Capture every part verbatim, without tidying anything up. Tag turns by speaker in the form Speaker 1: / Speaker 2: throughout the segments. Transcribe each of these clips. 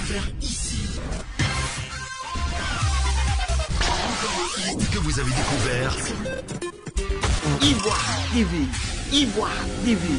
Speaker 1: faire ici. Encore un hit que vous avez découvert. Ivoire T V. Ivoire T V.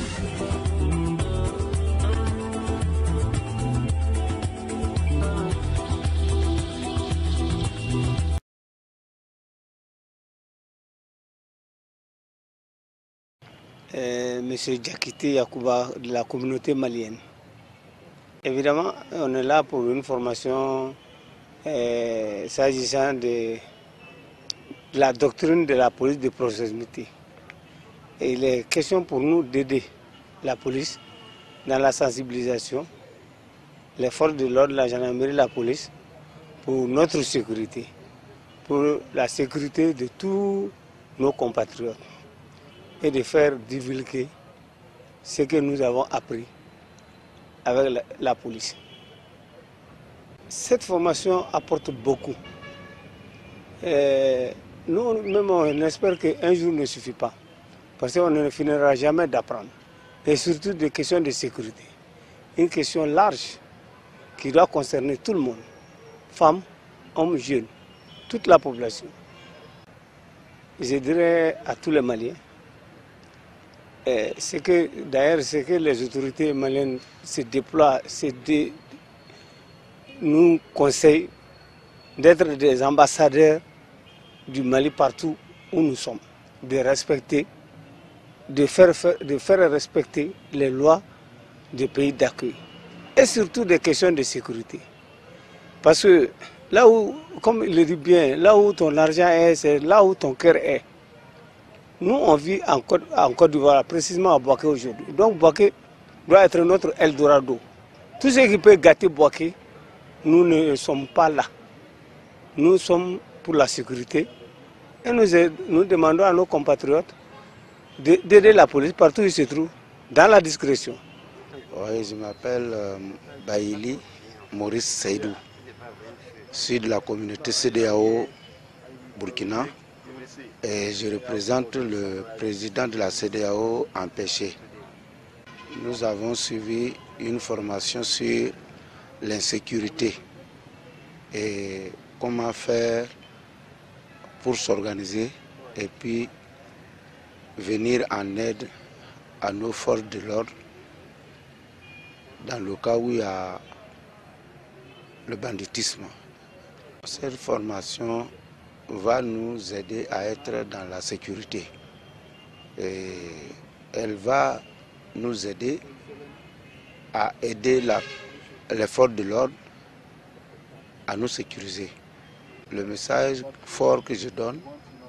Speaker 2: Euh, Monsieur Diakité Yakouba de la communauté malienne. Évidemment, on est là pour une formation euh, s'agissant de, de la doctrine de la police de proximité. Et il est question pour nous d'aider la police dans la sensibilisation, les forces de l'ordre, la gendarmerie, la police, pour notre sécurité, pour la sécurité de tous nos compatriotes, et de faire divulguer ce que nous avons appris avec la, la police. Cette formation apporte beaucoup. Et nous, même, on espère qu'un jour ne suffit pas, parce qu'on ne finira jamais d'apprendre. Et surtout des questions de sécurité. Une question large qui doit concerner tout le monde, femmes, hommes, jeunes, toute la population. Je dirais à tous les Maliens, c'est que d'ailleurs, c'est que les autorités maliennes se déploient, se dé... nous conseillent d'être des ambassadeurs du Mali partout où nous sommes, de respecter, de faire, de faire respecter les lois des pays d'accueil et surtout des questions de sécurité. Parce que là où, comme il le dit bien, là où ton argent est, c'est là où ton cœur est. Nous, on vit en Côte, en Côte d'Ivoire, précisément à Bouaké aujourd'hui. Donc Bouaké doit être notre Eldorado. Tout ce qui peut gâter Bouaké, nous ne sommes pas là. Nous sommes pour la sécurité et nous, nous demandons à nos compatriotes d'aider la police partout où ils se trouvent, dans la discrétion.
Speaker 3: Oui, je m'appelle euh, Baïli Maurice Seydou. Je suis de la communauté C D A O Burkina. Et je représente le président de la C D A O empêché. Nous avons suivi une formation sur l'insécurité et comment faire pour s'organiser et puis venir en aide à nos forces de l'ordre dans le cas où il y a le banditisme. Cette formation va nous aider à être dans la sécurité. Et elle va nous aider à aider la, les forces de l'ordre à nous sécuriser. Le message fort que je donne,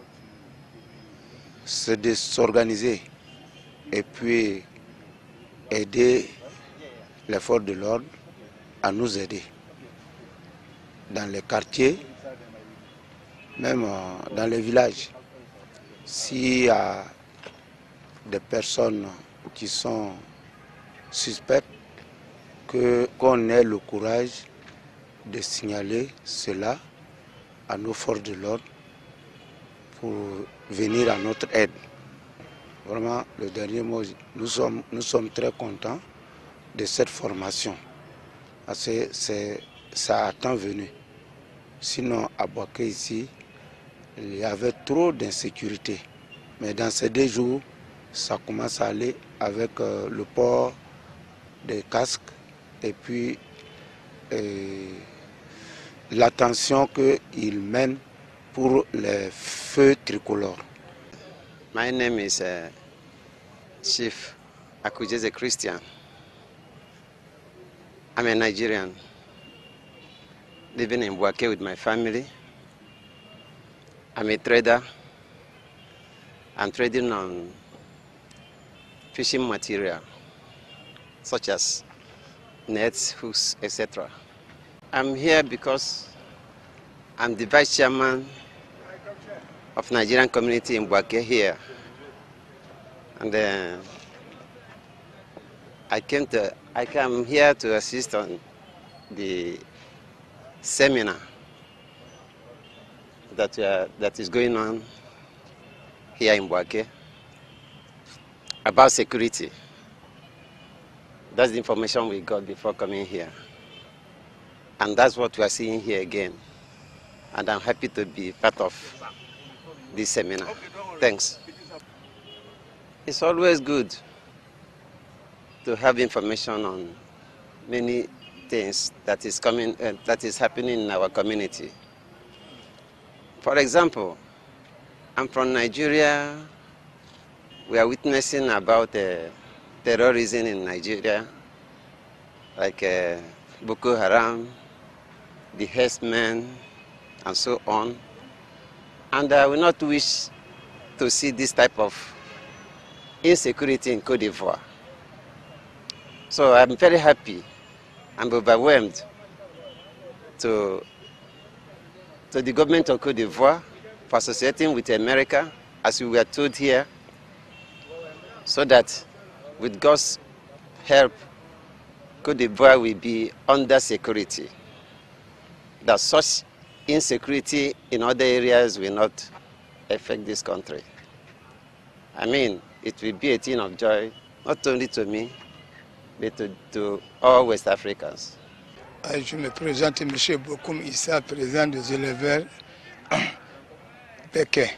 Speaker 3: c'est de s'organiser et puis aider les forces de l'ordre à nous aider. Dans les quartiers, même dans les villages, s'il y a des personnes qui sont suspectes, qu'on ait le courage de signaler cela à nos forces de l'ordre pour venir à notre aide. Vraiment, le dernier mot, nous sommes, nous sommes très contents de cette formation. Parce que ça a tant venu. Sinon, à Bouaké ici, il y avait trop d'insécurité. Mais dans ces deux jours, ça commence à aller avec euh, le port des casques et puis euh, l'attention qu'ils mènent pour les feux tricolores.
Speaker 4: My name is uh, Chief Akujeze Christian. I'm a Nigerian living in Bouaké with my family. I'm a trader. I'm trading on fishing material such as nets, hooks, et cetera. I'm here because I'm the vice chairman of Nigerian community in Bouaké here. And uh, I came to I come here to assist on the seminar that uh, that is going on here in Bouaké about security. That's the information we got before coming here. And that's what we are seeing here again. And I'm happy to be part of this seminar. Thanks. It's always good to have information on many things that is coming, uh, that is happening in our community. For example, I'm from Nigeria. We are witnessing about uh, terrorism in Nigeria, like uh, Boko Haram, the herdsmen, and so on. And I will not wish to see this type of insecurity in Côte d'Ivoire. So I'm very happy and overwhelmed to, to the government of Côte d'Ivoire for associating with America, as we were told here, so that with God's help, Côte d'Ivoire will be under security. That such insecurity in other areas will not affect this country. I mean, it will be a thing of joy, not only to me, but to, to all West Africans.
Speaker 5: Je me présente M. Bokoum Issa, président des éleveurs Pékin.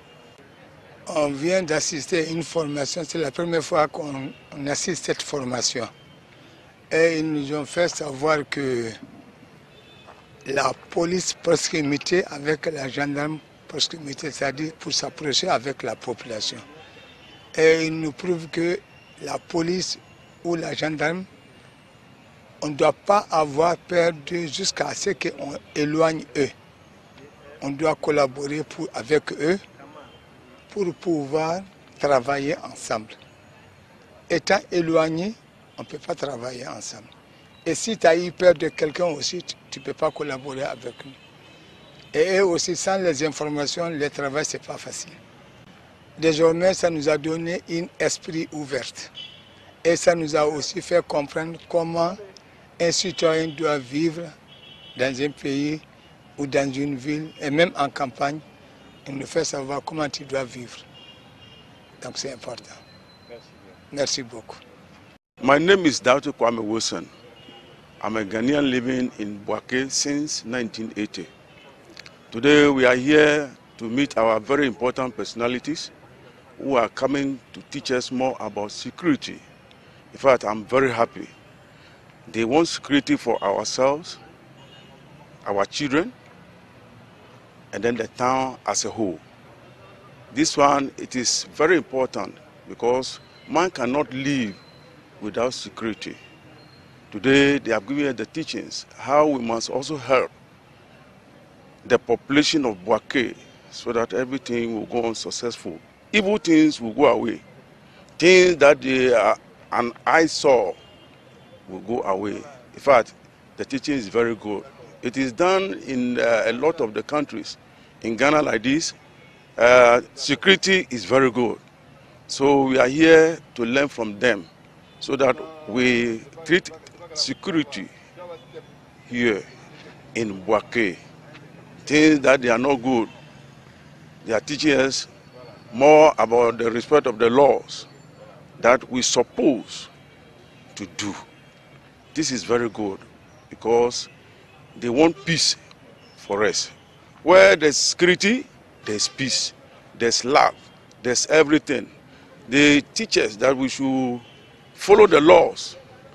Speaker 5: On vient d'assister à une formation, c'est la première fois qu'on assiste à cette formation. Et ils nous ont fait savoir que la police proximité avec la gendarme proximité, c'est-à-dire pour s'approcher avec la population. Et ils nous prouvent que la police ou la gendarme, on ne doit pas avoir peur d'eux jusqu'à ce qu'on éloigne eux. On doit collaborer pour, avec eux pour pouvoir travailler ensemble. Étant éloigné, on ne peut pas travailler ensemble. Et si tu as eu peur de quelqu'un aussi, tu ne peux pas collaborer avec lui. Et eux aussi, sans les informations, le travail, ce n'est pas facile. Désormais, ça nous a donné un esprit ouvert. Et ça nous a aussi fait comprendre comment un citoyen doit vivre dans un pays ou dans une ville, et même en campagne. Il nous fait savoir comment tu dois vivre. Donc c'est important. Merci beaucoup.
Speaker 6: My name is Doctor Kwame Wilson. I'm a Ghanaian living in Bouaké since nineteen eighty. Today we are here to meet our very important personalities who are coming to teach us more about security. In fact, I'm very happy. They want security for ourselves, our children, and then the town as a whole. This one, it is very important because man cannot live without security. Today, they have given us the teachings how we must also help the population of Bouaké so that everything will go on successful. Evil things will go away. Things that they are, an eye saw will go away. In fact, the teaching is very good. It is done in uh, a lot of the countries. In Ghana like this, uh, security is very good. So we are here to learn from them so that we treat security here in Bouaké. Things that they are not good. They are teaching us more about the respect of the laws that we suppose to do. This is very good because they want peace for us. Where there's security, there's peace, there's love, there's everything. They teach us that we should follow the laws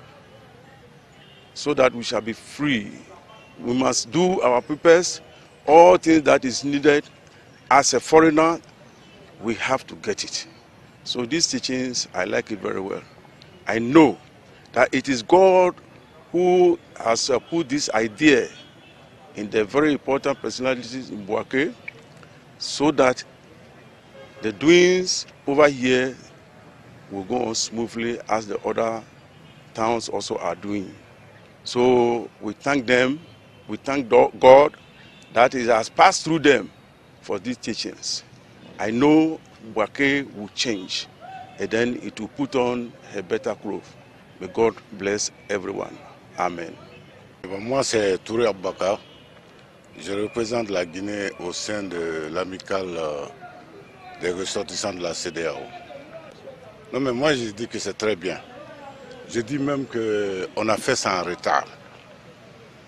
Speaker 6: so that we shall be free. We must do our purpose, all things that is needed. As a foreigner, we have to get it. So these teachings, I like it very well. I know that it is God who has uh, put this idea in the very important personalities in Bouaké so that the doings over here will go on smoothly as the other towns also are doing. So we thank them, we thank God that it has passed through them for these teachings. I know Bouaké will change and then it will put on a better cloth. May God bless everyone. Amen.
Speaker 7: Moi, c'est Touré Aboubacar. Je représente la Guinée au sein de l'amicale des ressortissants de la C D A O. Non, mais moi, je dis que c'est très bien. Je dis même qu'on a fait ça en retard.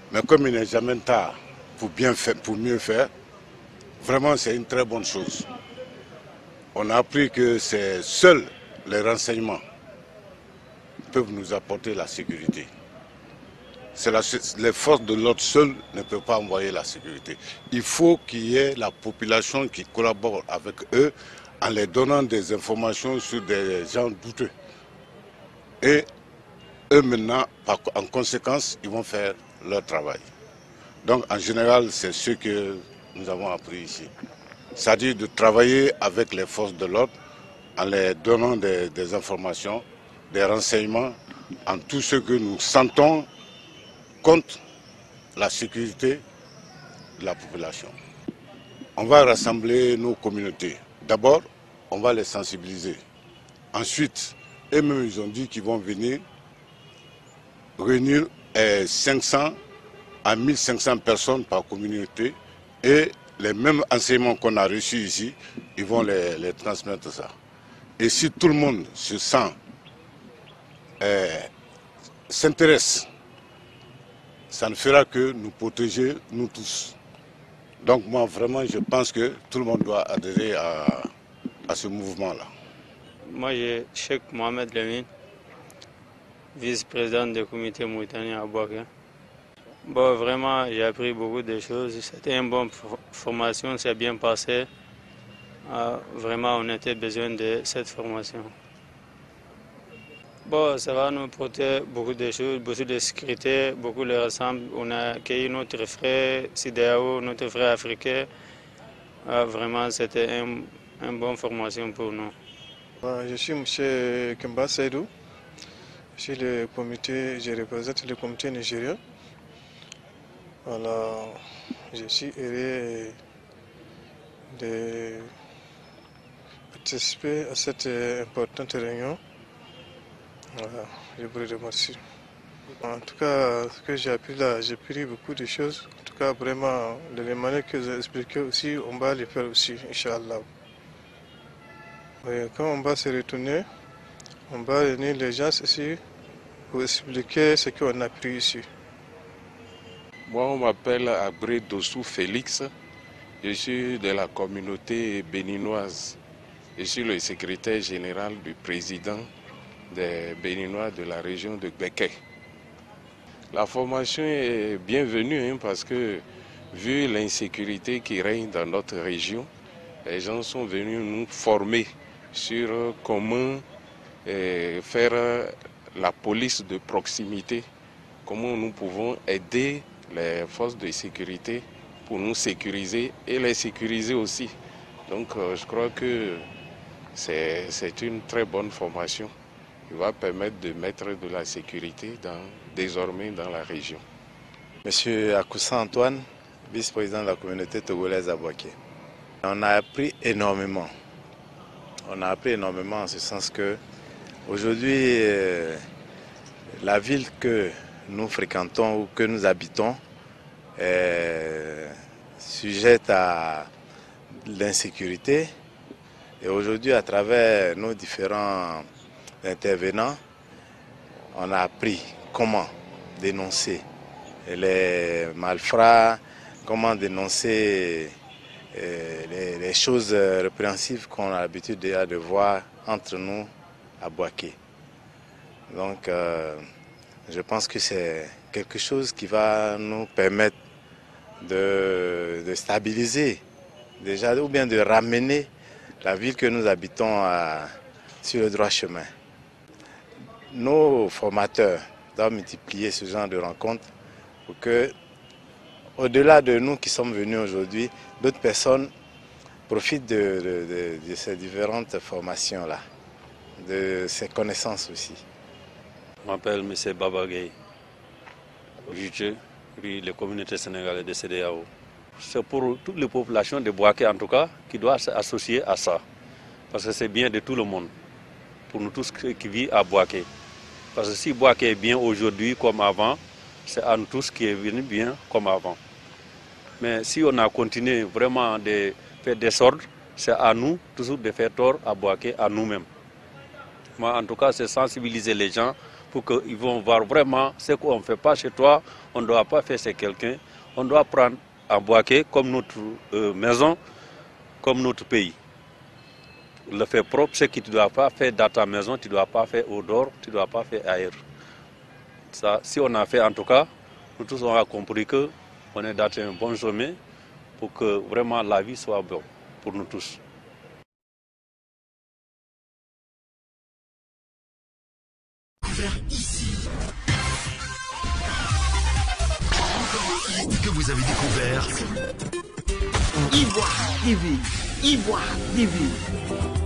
Speaker 7: Mais comme il n'est jamais tard pour, bien faire, pour mieux faire, vraiment c'est une très bonne chose. On a appris que c'est seuls les renseignements peuvent nous apporter la sécurité. La, les forces de l'ordre seules ne peuvent pas envoyer la sécurité. Il faut qu'il y ait la population qui collabore avec eux en les donnant des informations sur des gens douteux. Et eux maintenant, en conséquence, ils vont faire leur travail. Donc en général, c'est ce que nous avons appris ici. C'est-à-dire de travailler avec les forces de l'ordre en les donnant des, des informations, des renseignements, en tout ce que nous sentons contre la sécurité de la population. On va rassembler nos communautés. D'abord, on va les sensibiliser. Ensuite, eux-mêmes, ils ont dit qu'ils vont venir réunir cinq cents à mille cinq cents personnes par communauté et les mêmes enseignements qu'on a reçus ici, ils vont les, les transmettre ça. Et si tout le monde se sent, euh, s'intéresse, ça ne fera que nous protéger, nous tous. Donc moi, vraiment, je pense que tout le monde doit adhérer à, à ce mouvement-là.
Speaker 2: Moi, je suis Cheikh Mohamed Lamine, vice-président du comité mauritanien à Bouaké. Bon, vraiment, j'ai appris beaucoup de choses. C'était une bonne formation, c'est bien passé. Euh, vraiment, on avait besoin de cette formation. Bon, ça va nous apporter beaucoup de choses, beaucoup de sécurité, beaucoup de rassembles. On a accueilli notre frère Sidéao, notre frère africain. Euh, vraiment, c'était une, une bonne formation pour nous.
Speaker 8: Je suis M. Kemba Seydou. Je suis le comité, je représente le comité nigérien. Voilà, je suis heureux de participer à cette importante réunion. Voilà, je vous remercie. En tout cas, ce que j'ai appris là, j'ai appris beaucoup de choses. En tout cas, vraiment, de la manière que j'ai expliqué aussi, on va les faire aussi, Inch'Allah. Quand on va se retourner, on va réunir les gens ici pour expliquer ce qu'on a appris ici.
Speaker 9: Moi, on m'appelle Abré Dossou Félix. Je suis de la communauté béninoise. Je suis le secrétaire général du président des Béninois de la région de Gbeke. La formation est bienvenue hein, parce que, vu l'insécurité qui règne dans notre région, les gens sont venus nous former sur comment eh, faire la police de proximité, comment nous pouvons aider les forces de sécurité pour nous sécuriser et les sécuriser aussi. Donc euh, je crois que c'est une très bonne formation qui va permettre de mettre de la sécurité dans, désormais dans la région.
Speaker 10: Monsieur Akoussa Antoine, vice-président de la communauté togolaise à Bouaké. On a appris énormément. On a appris énormément en ce sens que aujourd'hui, euh, la ville que nous fréquentons ou que nous habitons est sujette à l'insécurité. Et aujourd'hui, à travers nos différents intervenants, on a appris comment dénoncer les malfrats, comment dénoncer les, les choses répréhensibles qu'on a l'habitude déjà de voir entre nous à Bouaké. Donc, euh, je pense que c'est quelque chose qui va nous permettre de, de stabiliser déjà ou bien de ramener la ville que nous habitons à, sur le droit chemin. Nos formateurs doivent multiplier ce genre de rencontres pour que, au-delà de nous qui sommes venus aujourd'hui, d'autres personnes profitent de, de, de, de ces différentes formations-là, de ces connaissances aussi.
Speaker 11: Je m'appelle M. Babagay, juge de la communauté sénégalaise de C D A O. C'est pour toutes les populations de Bouaké en tout cas qui doivent s'associer à ça. Parce que c'est bien de tout le monde, pour nous tous qui vivent à Bouaké. Parce que si Bouaké est bien aujourd'hui comme avant, c'est à nous tous qui est venu bien comme avant. Mais si on a continué vraiment de faire des ordres, c'est à nous toujours de faire tort à Bouaké, à nous-mêmes. Moi en tout cas c'est sensibiliser les gens pour qu'ils vont voir vraiment ce qu'on ne fait pas chez toi, on ne doit pas faire chez quelqu'un, on doit prendre à Boaké comme notre euh, maison, comme notre pays. Le faire propre, ce que tu ne dois pas faire dans ta maison, tu ne dois pas faire au dehors, tu ne dois pas faire ailleurs. Ça, si on a fait en tout cas, nous tous on a compris qu'on est dans un bon chemin pour que vraiment la vie soit bonne pour nous tous.
Speaker 1: Ici. Que vous avez découvert
Speaker 12: Ivoire T V, Ivoire T V.